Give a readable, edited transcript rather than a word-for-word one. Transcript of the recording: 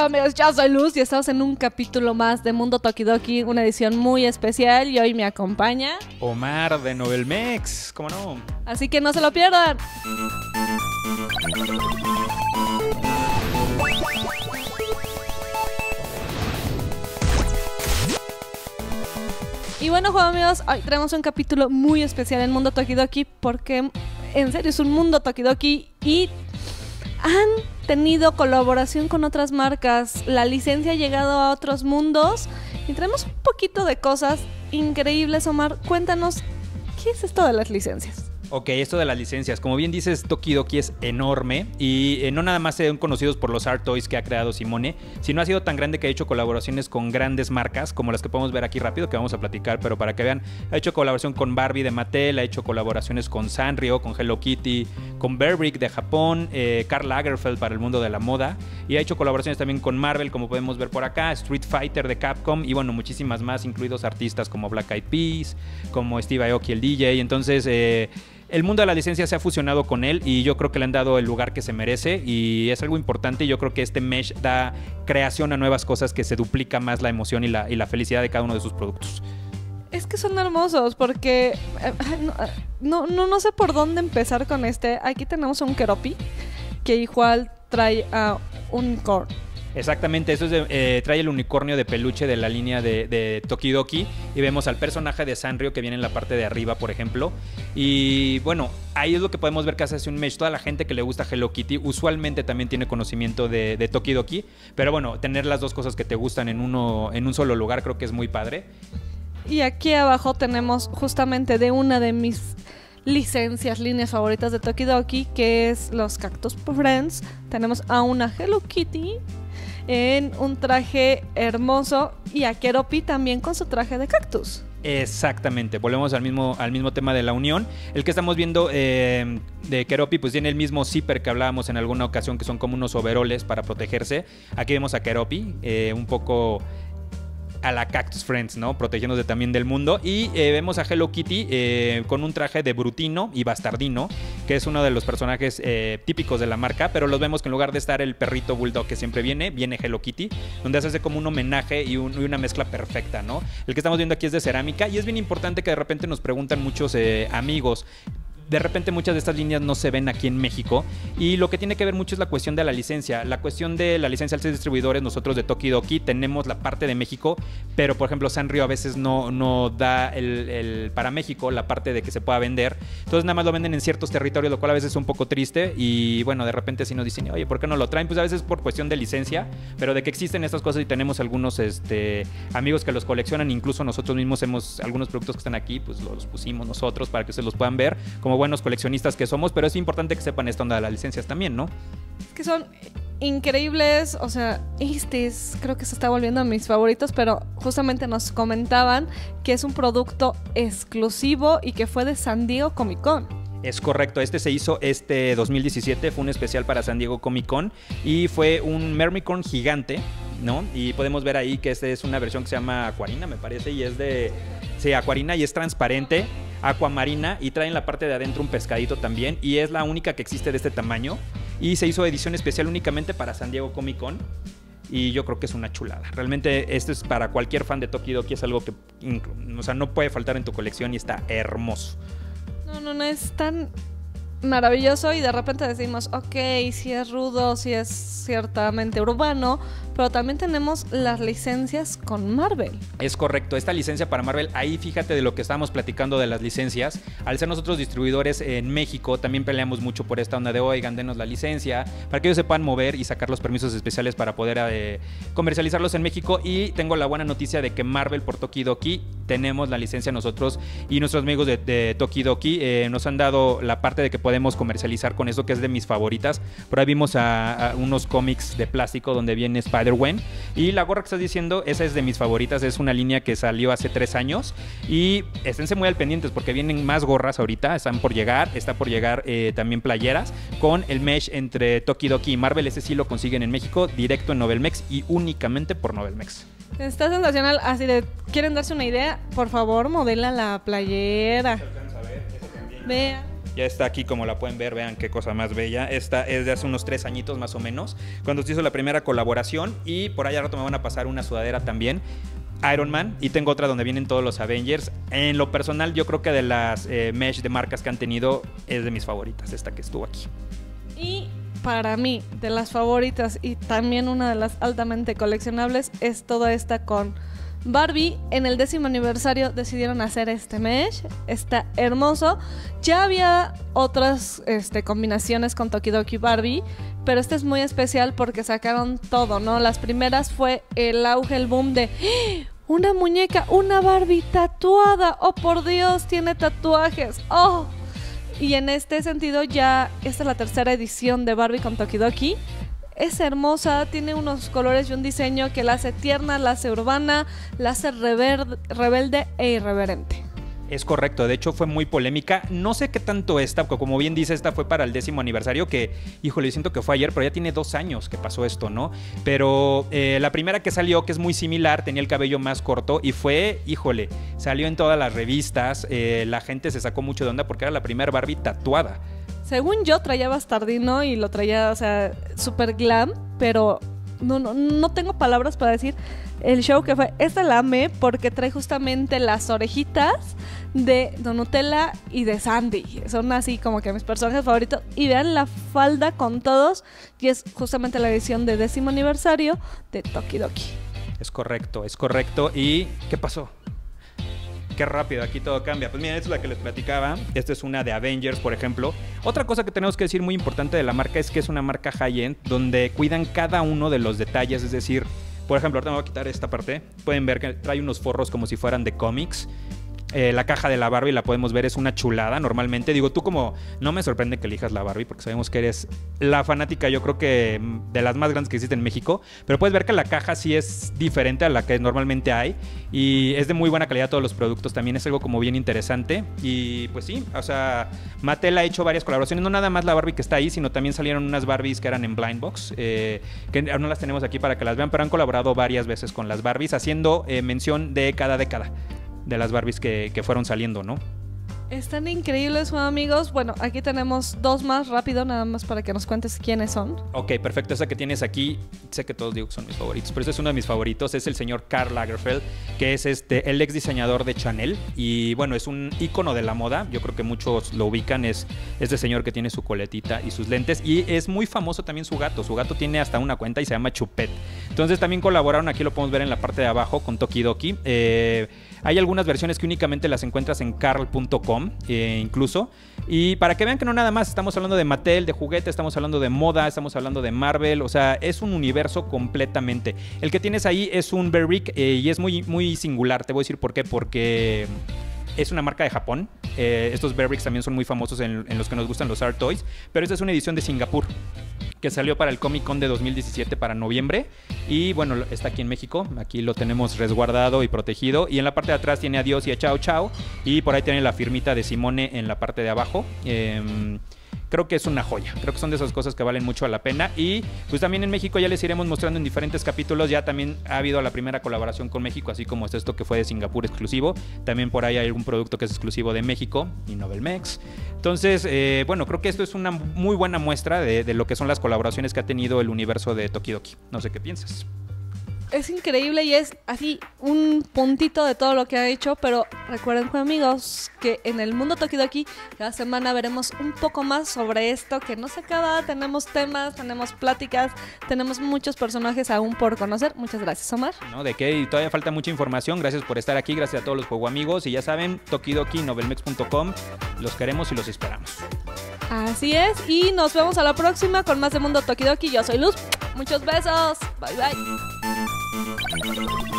Hola amigos, yo soy Luz y estamos en un capítulo más de Mundo Tokidoki, una edición muy especial y hoy me acompaña Omar de Novelmex, ¿cómo no? Así que no se lo pierdan. Y bueno, juegos amigos, hoy traemos un capítulo muy especial en Mundo Tokidoki porque en serio es un Mundo Tokidoki y han tenido colaboración con otras marcas. La licencia ha llegado a otros mundos y traemos un poquito de cosas increíbles. Omar, cuéntanos, ¿qué es esto de las licencias? Ok, esto de las licencias, como bien dices, Tokidoki es enorme y no nada más son conocidos por los art toys que ha creado Simone, sino ha sido tan grande que ha hecho colaboraciones con grandes marcas, como las que podemos ver aquí rápido, que vamos a platicar, pero para que vean, ha hecho colaboración con Barbie de Mattel, ha hecho colaboraciones con Sanrio, con Hello Kitty, con Burberry de Japón, Karl Lagerfeld para el mundo de la moda, y ha hecho colaboraciones también con Marvel, como podemos ver por acá, Street Fighter de Capcom, y bueno, muchísimas más, incluidos artistas como Black Eyed Peas, como Steve Aoki el DJ. Entonces el mundo de la licencia se ha fusionado con él y yo creo que le han dado el lugar que se merece y es algo importante. Yo creo que este mesh da creación a nuevas cosas que se duplica más la emoción y la felicidad de cada uno de sus productos. Es que son hermosos porque no sé por dónde empezar con este. Aquí tenemos un Keroppi que igual trae a un unicornio. Exactamente, eso es trae el unicornio de peluche de la línea de Tokidoki y vemos al personaje de Sanrio que viene en la parte de arriba, por ejemplo. Y bueno, ahí es lo que podemos ver que hace un mesh. Toda la gente que le gusta Hello Kitty usualmente también tiene conocimiento de Tokidoki, pero bueno, tener las dos cosas que te gustan en un solo lugar creo que es muy padre. Y aquí abajo tenemos justamente de una de mis líneas favoritas de Tokidoki, que es los Cactus Friends. Tenemos a una Hello Kitty en un traje hermoso y a Keroppi también con su traje de cactus. Exactamente, volvemos al mismo tema de la unión. El que estamos viendo de Keroppi pues tiene el mismo zipper que hablábamos en alguna ocasión, que son como unos overoles para protegerse. Aquí vemos a Keroppi un poco a la Cactus Friends, ¿no? Protegiéndose también del mundo. Y vemos a Hello Kitty con un traje de Brutino y Bastardino, que es uno de los personajes típicos de la marca, pero los vemos que en lugar de estar el perrito bulldog que siempre viene Hello Kitty, donde se hace como un homenaje y una mezcla perfecta, ¿no? El que estamos viendo aquí es de cerámica y es bien importante que de repente nos preguntan muchos amigos. De repente muchas de estas líneas no se ven aquí en México y lo que tiene que ver mucho es la cuestión de la licencia. La cuestión de la licencia al ser distribuidores, nosotros de Tokidoki tenemos la parte de México, pero por ejemplo Sanrio a veces no da el para México la parte de que se pueda vender. Entonces nada más lo venden en ciertos territorios, lo cual a veces es un poco triste y bueno, de repente sí nos dicen, oye, ¿por qué no lo traen? Pues a veces por cuestión de licencia, pero de que existen estas cosas y tenemos algunos amigos que los coleccionan, incluso nosotros mismos algunos productos que están aquí, pues los pusimos nosotros para que se los puedan ver, como buenos coleccionistas que somos, pero es importante que sepan esta onda de las licencias también, ¿no? Que son increíbles, o sea, creo que se está volviendo a mis favoritos, pero justamente nos comentaban que es un producto exclusivo y que fue de San Diego Comic Con. Es correcto, se hizo 2017, fue un especial para San Diego Comic Con y fue un Mermicorn gigante, ¿no? Y podemos ver ahí que es una versión que se llama Aquarina, me parece, y es Aquarina y es transparente, acuamarina, y trae en la parte de adentro un pescadito también, y es la única que existe de este tamaño, y se hizo edición especial únicamente para San Diego Comic Con, y yo creo que es una chulada. Realmente esto es para cualquier fan de Tokidoki, es algo que no puede faltar en tu colección y está hermoso. No es tan maravilloso y de repente decimos, ok, si es rudo, si es ciertamente urbano, pero también tenemos las licencias con Marvel. Es correcto, esta licencia para Marvel, ahí fíjate de lo que estábamos platicando de las licencias. Al ser nosotros distribuidores en México, también peleamos mucho por esta onda de, oigan, denos la licencia, para que ellos se puedan mover y sacar los permisos especiales para poder comercializarlos en México. Y tengo la buena noticia de que Marvel por Tokidoki tenemos la licencia nosotros y nuestros amigos de Tokidoki nos han dado la parte de que podemos comercializar con eso, que es de mis favoritas. Por ahí vimos a unos cómics de plástico donde viene Spider-Gwen, y la gorra que estás diciendo, esa es de mis favoritas, es una línea que salió hace 3 años y esténse muy al pendientes porque vienen más gorras ahorita, está por llegar también playeras con el mesh entre Tokidoki y Marvel. Ese sí lo consiguen en México directo en Novelmex y únicamente por Novelmex. Está sensacional, así de, ¿quieren darse una idea? Por favor, modela la playera. Se alcanza a ver, eso también. Vean. Ya está aquí, como la pueden ver, vean qué cosa más bella. Esta es de hace unos 3 añitos más o menos, cuando se hizo la primera colaboración. Y por allá rato me van a pasar una sudadera también, Iron Man, y tengo otra donde vienen todos los Avengers. En lo personal, yo creo que de las mesh de marcas que han tenido, es de mis favoritas, esta que estuvo aquí. Y para mí, de las favoritas y también una de las altamente coleccionables, es toda esta con Barbie. En el 10º aniversario decidieron hacer este mesh, está hermoso. Ya había otras combinaciones con Tokidoki Barbie, pero este es muy especial porque sacaron todo, ¿no? Las primeras fue el auge, el boom de una muñeca, una Barbie tatuada. Oh, por Dios, tiene tatuajes. Oh. Y en este sentido ya esta es la 3ª edición de Barbie con Tokidoki. Es hermosa, tiene unos colores y un diseño que la hace tierna, la hace urbana, la hace rebelde e irreverente. Es correcto, de hecho fue muy polémica. No sé qué tanto esta, porque como bien dice, esta fue para el 10º aniversario, que, híjole, siento que fue ayer, pero ya tiene 2 años que pasó esto, ¿no? Pero la primera que salió, que es muy similar, tenía el cabello más corto y fue, híjole, salió en todas las revistas. La gente se sacó mucho de onda porque era la primera Barbie tatuada. Según yo, traía bastardino y lo traía, o sea, súper glam, pero no tengo palabras para decir el show que fue. Esta la amé porque trae justamente las orejitas de Donutella y de Sandy. Son así como que mis personajes favoritos. Y vean la falda con todos. Y es justamente la edición de 10º aniversario de Tokidoki. Es correcto, es correcto. ¿Y qué pasó? Qué rápido, aquí todo cambia. Pues miren, esta es la que les platicaba. Esta es una de Avengers, por ejemplo. Otra cosa que tenemos que decir muy importante de la marca es que es una marca high-end donde cuidan cada uno de los detalles. Es decir, por ejemplo, ahorita me voy a quitar esta parte. Pueden ver que trae unos forros como si fueran de cómics. La caja de la Barbie la podemos ver, es una chulada normalmente. Digo, tú como no me sorprende que elijas la Barbie porque sabemos que eres la fanática, yo creo que de las más grandes que existen en México, pero puedes ver que la caja sí es diferente a la que normalmente hay y es de muy buena calidad todos los productos, también es algo como bien interesante. Y pues sí, o sea, Mattel ha hecho varias colaboraciones, no nada más la Barbie que está ahí, sino también salieron unas Barbies que eran en Blind Box, que no las tenemos aquí para que las vean, pero han colaborado varias veces con las Barbies haciendo mención de cada década de las Barbies que fueron saliendo, ¿no? Están increíbles, amigos. Bueno, aquí tenemos 2 más, rápido, nada más para que nos cuentes quiénes son. Ok, perfecto. Esa que tienes aquí, sé que todos digo que son mis favoritos, pero este es uno de mis favoritos. Es el señor Karl Lagerfeld, que es el ex diseñador de Chanel. Y bueno, es un ícono de la moda. Yo creo que muchos lo ubican. Es este señor que tiene su coletita y sus lentes. Y es muy famoso también su gato. Su gato tiene hasta una cuenta y se llama Chupet. Entonces también colaboraron, aquí lo podemos ver en la parte de abajo, con Tokidoki. Hay algunas versiones que únicamente las encuentras en karl.com incluso. Y para que vean que no nada más estamos hablando de Mattel, de juguete, estamos hablando de moda, estamos hablando de Marvel. O sea, es un universo completamente. El que tienes ahí es un Berwick y es muy, muy singular. Te voy a decir por qué. Porque es una marca de Japón. Estos Berwicks también son muy famosos en los que nos gustan los art toys. Pero esta es una edición de Singapur que salió para el Comic Con de 2017 para noviembre. Y bueno, está aquí en México. Aquí lo tenemos resguardado y protegido. Y en la parte de atrás tiene adiós y a chao chao. Y por ahí tiene la firmita de Simone en la parte de abajo. Creo que es una joya. Creo que son de esas cosas que valen mucho la pena. Y pues también en México ya les iremos mostrando en diferentes capítulos. Ya también ha habido la primera colaboración con México, así como es esto que fue de Singapur exclusivo. También por ahí hay algún producto que es exclusivo de México y Novelmex. Entonces, bueno, creo que esto es una muy buena muestra de lo que son las colaboraciones que ha tenido el universo de Tokidoki. No sé qué piensas. Es increíble y es así un puntito de todo lo que ha hecho, pero recuerden, amigos, que en el mundo Tokidoki cada semana veremos un poco más sobre esto que no se acaba. Tenemos temas, tenemos pláticas, tenemos muchos personajes aún por conocer. Muchas gracias, Omar. No, de qué, y todavía falta mucha información. Gracias por estar aquí, gracias a todos los juego amigos. Y ya saben, Tokidoki, novelmex.com, los queremos y los esperamos. Así es, y nos vemos a la próxima con más de Mundo Tokidoki. Yo soy Luz, muchos besos, bye bye.